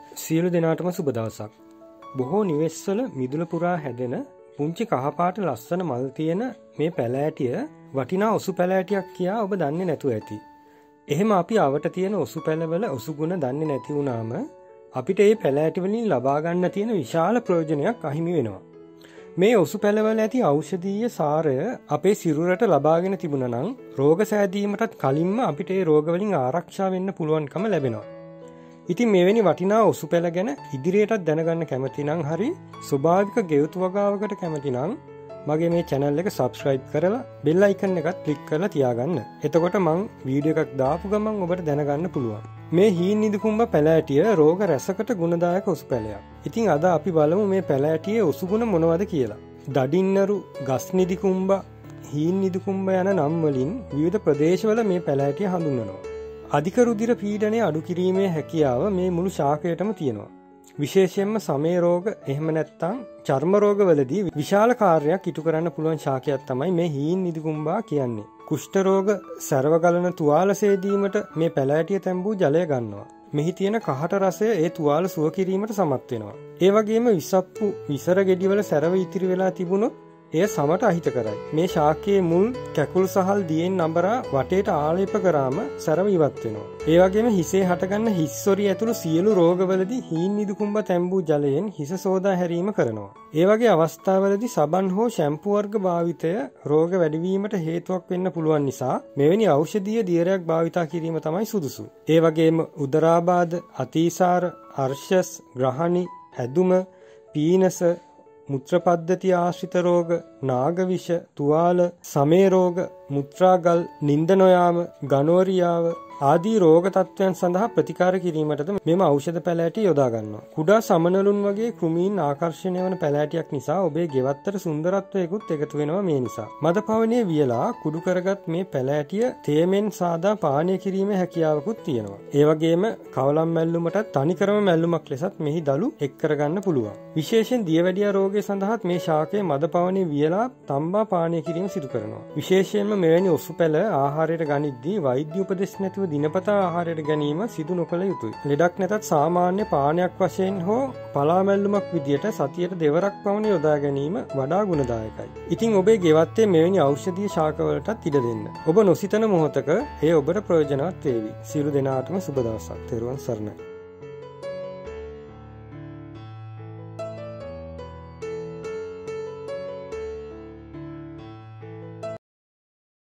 සියලු දෙනාටම සුබ දවසක්. බොහෝ නිවෙස්වල මිදුල පුරා හැදෙන පුංචි කහපාට ලස්සන මල් තියෙන මේ පැලෑටිය වටිනා ඔසු පැලෑටියක් කියා ඔබ දන්නේ නැතුව ඇති. එහෙම අපි අවට තියෙන ඔසු පැලවල ඔසු ගුණ දන්නේ නැති වුණාම අපිට මේ පැලෑටි වලින් ලබා ගන්න තියෙන විශාල ප්‍රයෝජනයක් අහිමි වෙනවා. මේ ඔසු පැලවල ඇති ඖෂධීය සාරය අපේ සිරුරට ලබාගෙන තිබුණා නම් රෝග සෑදීමටත් කලින්ම අපිට මේ රෝග වලින් ආරක්ෂා වෙන්න පුළුවන්කම ලැබෙනවා. ඉතින් මෙවැනි වටිනා ඔසු පැල ගැන ඉදිරියටත් දැනගන්න කැමති නම් හරි ස්වභාවික ගෙවතු වගාවකට කැමති නම් මගේ මේ channel එක subscribe කරලා bell icon එකත් click කරලා තියාගන්න. එතකොට මං වීඩියෝ එකක් දාපු ගමන් ඔබට දැනගන්න පුළුවන්. මේ හීන් නිදිකුඹ පැලෑටිය රෝග රැසකට ගුණදායක ඔසු පැලයක්. ඉතින් අද අපි බලමු මේ පැලෑටියේ ඔසු ගුණ මොනවද කියලා. දඩින්නරු, ගස් නිදිකුඹ, හීන් නිදිකුඹ යන නම් වලින් විවිධ ප්‍රදේශවල මේ පැලෑටිය හඳුන්වනවා. අධික රුධිර පීඩනය අඩු කිරීමේ හැකියාව මේ මුළු ශාකයටම තියෙනවා. විශේෂයෙන්ම සමේ රෝග එහෙම නැත්නම් චර්ම රෝගවලදී විශාල කාර්යයක් ඉටු කරන්න පුළුවන් ශාකයක් තමයි මේ හීන් නිදිකුඹා කියන්නේ. කුෂ්ඨ රෝග, සර්ව ගලන තුවාල සේදීමට මේ පැලෑටිය තැඹූ ජලය ගන්නවා. මෙහි තියෙන කහට රසය ඒ තුවාල සුව කිරීමට සමත් වෙනවා. ඒ වගේම විසප්පු, විසර ගෙඩිවල සැරව ඉතිරි වෙලා තිබුණොත් එය සමට අහිත කරයි. මේ ශාකයේ මුල්, කැකුල් සහල් දියෙන් නඹරා වටේට ආලේප කරාම සැරව ඉවත් වෙනවා. ඒ වගේම හිසේ හටගන්න හිස්සොරි ඇතුළු සියලු රෝගවලදී හීන් නිදිකුඹ තැඹූ ජලයෙන් හිස සෝදා හැරීම කරනවා. ඒ වගේ අවස්ථාවලදී සබන් හෝ ෂැම්පු වර්ග භාවිතය රෝග වැඩිවීමට හේතුවක් වෙන්න පුළුවන් නිසා මෙවැනි ඖෂධීය දියරයක් භාවිතා කිරීම තමයි සුදුසු. ඒ වගේම උදරාබාධ, අතිසාර, අර්ශස්, ග්‍රහණි, හැදුම, පීනස, මුත්‍ර පද්ධති ආශ්‍රිත රෝග, නාගවිෂ, තුවාල, සමේ රෝග, මුත්‍රාගල්, නින්ද නොයාම, ගනෝරියාව ආදී රෝග තත්ත්වයන් සඳහා ප්‍රතිකාර කිරීමටද මෙම ඖෂධ පැලෑටි යොදා ගන්නවා. කුඩා සමනලුන් වගේ කෘමීන් ආකර්ෂණය වන පැලෑටියක් නිසා ඔබේ ගෙවත්තට සුන්දරත්වයකුත් එකතු වෙනවා මේ නිසා. මද පවනේ වියලා කුඩු කරගත් මේ පැලෑටිය තේමෙන් සාදා පානය කිරීමේ හැකියාවකුත් තියෙනවා. ඒ වගේම කවලම් මැල්ලුමටත් තනිකරම මැල්ලුමක් ලෙසත් මෙහි දළු එක් කරගන්න පුළුවන්. විශේෂයෙන් දියවැඩියා රෝගය සඳහාත් මේ ශාකයේ මද පවනේ වියලා තම්බා පානය කිරීම සිදු කරනවා. විශේෂයෙන්ම මෙවැනි ඔසු පැල ආහාරයට ගනිද්දී වෛද්‍ය උපදෙස් නැතිව දිනපතා ආහාරයට ගැනීම සිදු නොකළ යුතුයි. ලෙඩක් නැතත් සාමාන්‍ය පානයක් වශයෙන් හෝ පලා මැල්ලුමක් විදියට සතියට දෙවරක් පමණ යොදා ගැනීම වඩා ගුණදායකයි. ඉතින් ඔබේ ගෙවත්තේ මෙවැනි ඖෂධීය ශාකවලටත් ඉඩ දෙන්න. ඔබ නොසිතන මොහොතක එය ඔබට ප්‍රයෝජනවත් වේවි. සියලු දෙනාටම සුබ දවසක්. තෙරුවන් සරණයි.